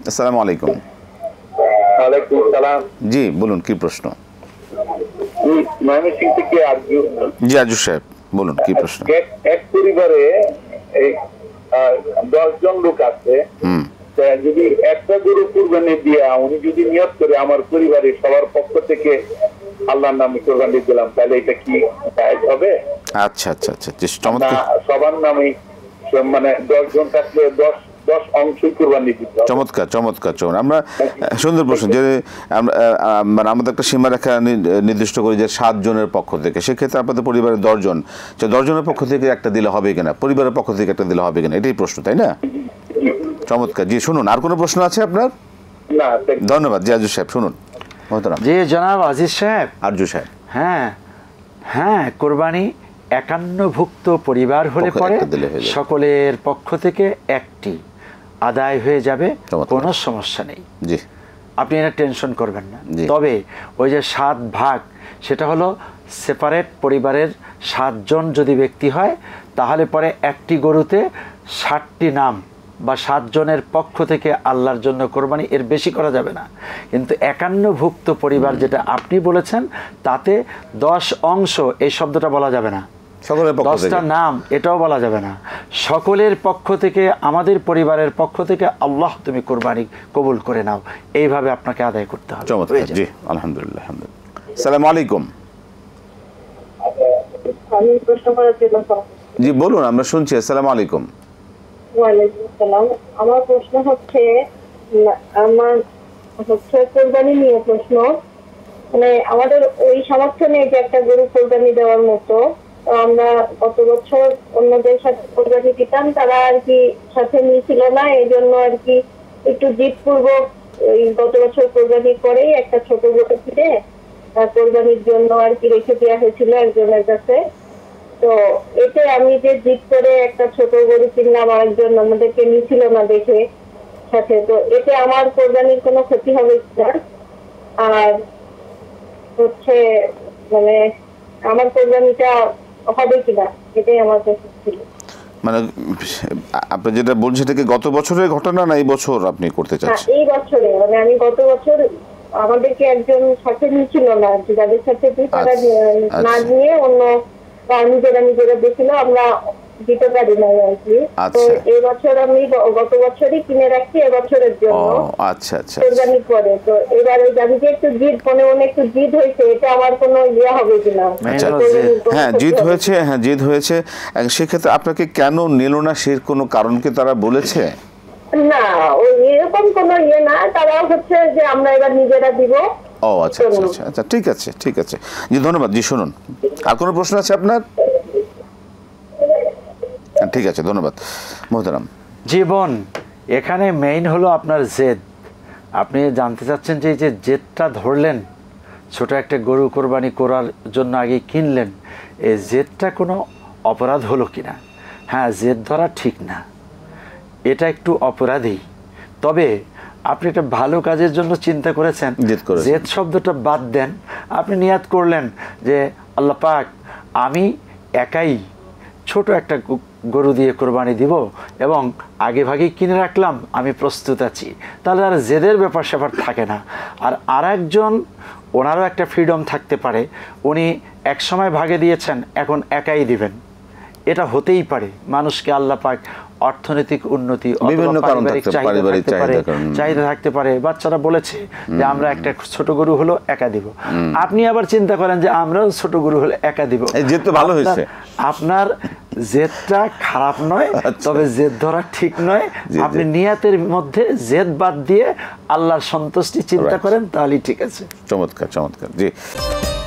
আসসালামু আলাইকুম। ওয়ালাইকুম সালাম। জি বলুন, কি প্রশ্ন? ময়মনসিং থেকে আরজু। জি আরজু সাহেব বলুন, কি প্রশ্ন? এক পরিবারে 10 জন লোক আছে, যদি একটা গরু কুরবানি দিয়া উনি যদি নিয়ত করে আমার পরিবারের সবার পক্ষ থেকে আল্লাহর নামে কুরবানি দিলাম, তাহলে এটা কি জায়েজ হবে? আচ্ছা আচ্ছা আচ্ছা, চমৎকার। সবার নামে মানে 10 জন থাকলে 10 অংশই কুরবানি দিতে হবে। চমৎকার চমৎকার চমৎকার। আমরা সুন্দর প্রশ্ন, যে মানে আমাদের একটা সীমারেখা নির্দিষ্ট করি যে 7 জনের পক্ষ থেকে, সেক্ষেত্রে আপনাদের পরিবারের 10 জন, 10 জনের পক্ষ থেকে একটা দিলে হবে কিনা, পরিবারের পক্ষ থেকে একটা দিলে হবে কিনা, এটাই প্রশ্ন, তাই না? চমৎকার। জি শুনুন, আর কোনো প্রশ্ন আছে আপনার? না, ধন্যবাদ। জি আরজু সাহেব শুনুন। জি জনাব আজিজ সাহেব। আরজু সাহেব, হ্যাঁ হ্যাঁ, কোরবানি 51ভুক্ত পরিবার হলে পরে সকলের পক্ষ থেকে একটি আদায় হয়ে যাবে, কোনো সমস্যা নেই। জি আপনি এটা টেনশন করবেন না। তবে ওই যে 7 ভাগ, সেটা হলো সেপারেট পরিবারের 7 জন যদি ব্যক্তি হয়, তাহলে পরে একটি গরুতে 60টি নাম বা 7 জনের পক্ষ থেকে আল্লাহর জন্য কোরবানি, এর বেশি করা যাবে না। কিন্তু 51ভুক্ত পরিবার যেটা আপনি বলেছেন, তাতে 10 অংশ, এই শব্দটা বলা যাবে না, সকলের পক্ষ থেকে 10টা নাম, এটাও বলা যাবে না। সকলের পক্ষ থেকে, আমাদের পরিবারের পক্ষ থেকে আল্লাহ তুমি কোরবানি কবুল করে নাও, এইভাবে আপনাকে আদায় করতে হবে। চমৎকার। জি আলহামদুলিল্লাহ। আসসালামু আলাইকুম। আমি প্রশ্ন করার জন্য। জি বলুন, আমরা শুনছি। আসসালামু আলাইকুম। ওয়ালাইকুম আসসালাম। আমার প্রশ্ন হচ্ছে, কোরবানি নিয়ে প্রশ্ন। মানে আমাদের ওই সামর্থ্য নেই যে একটা গরু কোরবানি দেওয়ার মতো। আমরা গত বছর অন্যদের সাথে কোরবানি দিতাম, তারা আর কি সাথে নিয়েছিল না, এই জন্য আর কি একটু জিদপূর্বক গত বছর কোরবানির পরেই একটা ছোট গরু কিনে কোরবানির জন্য আর কি রেখে দেওয়া হয়েছিল একজনের কাছে। তো এতে আমি যে জিদ করে একটা ছোট গরু কিনলাম, আরেকজন আমাদেরকে নিয়েছিল না দেখে সাথে, তো এতে আমার কোরবানির কোনো ক্ষতি হবে কিনা, আর হচ্ছে মানে আমার কোরবানিটা হবে কিনা, এটাই আমার প্রশ্ন ছিল। মানে আপনি যেটা বলছেন, সেটা কি গত বছরের ঘটনা না এই বছর আপনি করতে চাচ্ছেন? এই বছরে, মানে আমি গত বছর আমাদেরকে একজন সাথে নিয়েছিল না, যাদের সাথে তারা না নিয়ে অন্য নিজেরা দেখছিল, আমরা দিতে পারি না আর কি। তো এই বছর আমি গত বছরই কিনে রাখছি এবছরের জন্য। আচ্ছা আচ্ছা, কোরবানির পরে। তো এবারে আমি যে একটু জিদ, মনে একটু জিদ হয়েছে, এটা আমার কোনো ইয়ে হবে কিনা? হ্যাঁ জিদ হয়েছে, হ্যাঁ জিদ হয়েছে। সেক্ষেত্রে আপনাকে কেন নিল না, সে কোনো কারণ কি তারা বলেছে? না, ওই এরকম কোনো ইয়ে না, তারা হচ্ছে যে আমরা এবার নিজেরা দিব। ও আচ্ছা আচ্ছা আচ্ছা, ঠিক আছে ঠিক আছে। জি ধন্যবাদ। জি শুনুন, আর কোনো প্রশ্ন আছে আপনার? ঠিক আছে, ধন্যবাদ মোহতারাম। জীবন এখানে মেইন হলো আপনার জেদ। আপনি জানতে চাচ্ছেন যে এই যে জেদটা ধরলেন, ছোট একটা গরু কোরবানি করার জন্য আগে কিনলেন, এই জেদটা কোনো অপরাধ হলো কিনা? হ্যাঁ, জেদ ধরা ঠিক না, এটা একটু অপরাধী। তবে আপনি একটা ভালো কাজের জন্য চিন্তা করেছেন, জেদ শব্দটা বাদ দেন। আপনি নিয়াত করলেন যে আল্লাহ পাক, আমি একাই ছোট একটা গরু দিয়ে কোরবানি দিব এবং আগে ভাগেই কিনে রাখলাম, আমি প্রস্তুত আছি, তাহলে আর জেদের ব্যাপার স্যাপার থাকে না। আর আরেকজন, ওনারও একটা ফ্রিডম থাকতে পারে, উনি এক সময় ভাগে দিয়েছেন, এখন একাই দিবেন, এটা হতেই পারে। মানুষকে আল্লাহ পাক অর্থনৈতিক উন্নতি, চাহিদা থাকতে পারে, বাচ্চারা বলেছে যে আমরা একটা ছোট গরু হলো একা দিব। আপনি আবার চিন্তা করেন যে আমরাও ছোট গরু হলো একা দিব, ভালো হয়েছে। আপনার জেদটা খারাপ নয়, তবে জেদ ধরা ঠিক নয়। আপনি নিয়াতের মধ্যে জেদ বাদ দিয়ে আল্লাহর সন্তুষ্টি চিন্তা করেন, তাহলেই ঠিক আছে। চমৎকার চমৎকার। জি।